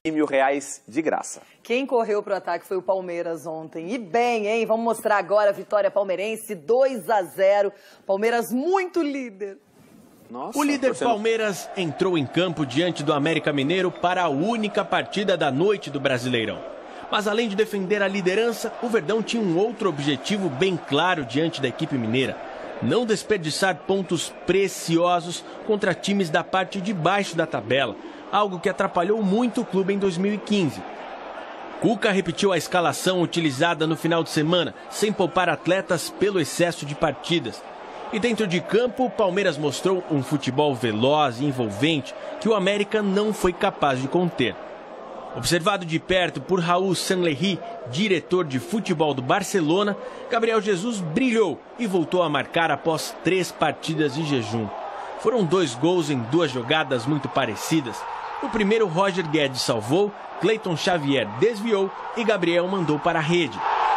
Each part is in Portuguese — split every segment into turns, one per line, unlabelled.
e R$1.000 de graça.
Quem correu para o ataque foi o Palmeiras ontem. E bem, hein? Vamos mostrar agora a vitória palmeirense, 2-0. Palmeiras muito líder.
Nossa, o líder Palmeiras entrou em campo diante do América Mineiro para a única partida da noite do Brasileirão. Mas além de defender a liderança, o Verdão tinha um outro objetivo bem claro diante da equipe mineira: não desperdiçar pontos preciosos contra times da parte de baixo da tabela, algo que atrapalhou muito o clube em 2015. Cuca repetiu a escalação utilizada no final de semana, sem poupar atletas pelo excesso de partidas. E dentro de campo, o Palmeiras mostrou um futebol veloz e envolvente que o América não foi capaz de conter. Observado de perto por Raul Sanllehy, diretor de futebol do Barcelona, Gabriel Jesus brilhou e voltou a marcar após 3 partidas de jejum. Foram 2 gols em 2 jogadas muito parecidas. No primeiro, Roger Guedes salvou, Cleiton Xavier desviou e Gabriel mandou para a rede.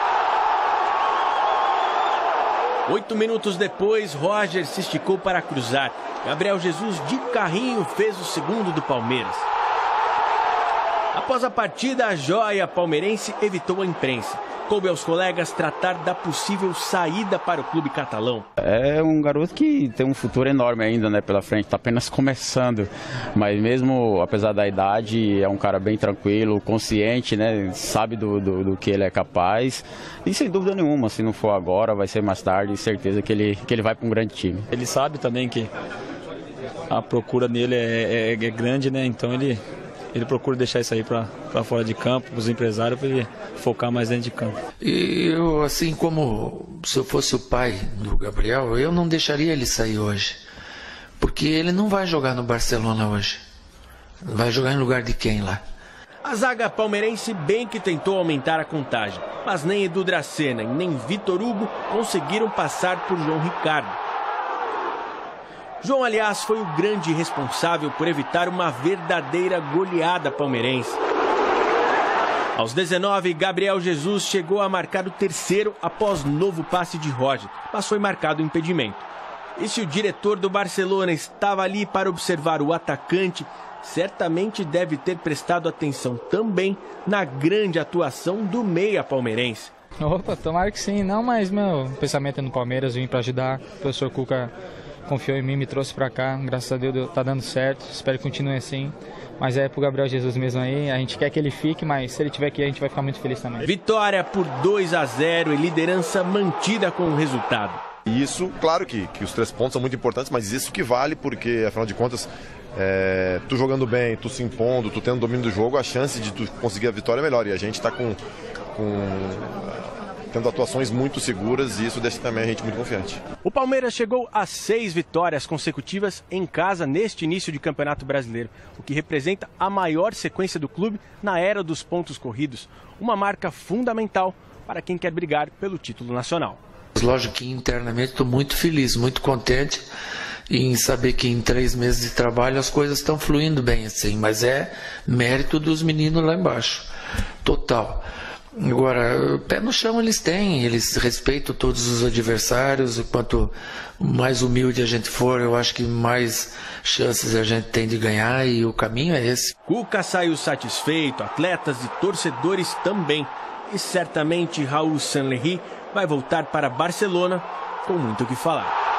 8 minutos depois, Roger se esticou para cruzar. Gabriel Jesus, de carrinho, fez o segundo do Palmeiras. Após a partida, a joia palmeirense evitou a imprensa. Coube aos colegas tratar da possível saída para o clube catalão.
É um garoto que tem um futuro enorme ainda, né, pela frente, está apenas começando. Mas mesmo apesar da idade, é um cara bem tranquilo, consciente, né, sabe do que ele é capaz. E sem dúvida nenhuma, se não for agora, vai ser mais tarde, certeza que ele vai para um grande time.
Ele sabe também que a procura dele é grande, né, então ele procura deixar isso aí para fora de campo, para os empresários, para ele focar mais dentro de campo.
E eu, assim como se eu fosse o pai do Gabriel, eu não deixaria ele sair hoje. Porque ele não vai jogar no Barcelona hoje. Vai jogar em lugar de quem lá?
A zaga palmeirense bem que tentou aumentar a contagem, mas nem Edu Dracena e nem Vitor Hugo conseguiram passar por João Ricardo. João, aliás, foi o grande responsável por evitar uma verdadeira goleada palmeirense. Aos 19, Gabriel Jesus chegou a marcar o 3º após novo passe de Roger, mas foi marcado o impedimento. E se o diretor do Barcelona estava ali para observar o atacante, certamente deve ter prestado atenção também na grande atuação do meia palmeirense.
Opa, tomara que sim. Não, mas meu pensamento é no Palmeiras, vim para ajudar. O professor Cuca confiou em mim, me trouxe para cá. Graças a Deus tá dando certo. Espero que continue assim. Mas é pro Gabriel Jesus mesmo aí. A gente quer que ele fique, mas se ele tiver aqui, a gente vai ficar muito feliz também.
Vitória por 2-0 e liderança mantida com o resultado.
E isso, claro que os 3 pontos são muito importantes, mas isso que vale, porque afinal de contas, tu jogando bem, tu se impondo, tu tendo domínio do jogo, a chance de tu conseguir a vitória é melhor. E a gente está tendo atuações muito seguras e isso deixa também a gente muito confiante.
O Palmeiras chegou a 6 vitórias consecutivas em casa neste início de Campeonato Brasileiro, o que representa a maior sequência do clube na era dos pontos corridos, uma marca fundamental para quem quer brigar pelo título nacional.
Lógico que internamente estou muito feliz, muito contente em saber que em 3 meses de trabalho as coisas estão fluindo bem assim, mas é mérito dos meninos lá embaixo, total. Agora, pé no chão eles têm, eles respeitam todos os adversários, e quanto mais humilde a gente for, eu acho que mais chances a gente tem de ganhar e o caminho é esse.
Cuca saiu satisfeito, atletas e torcedores também, e certamente Raul Sanllehy vai voltar para Barcelona com muito o que falar.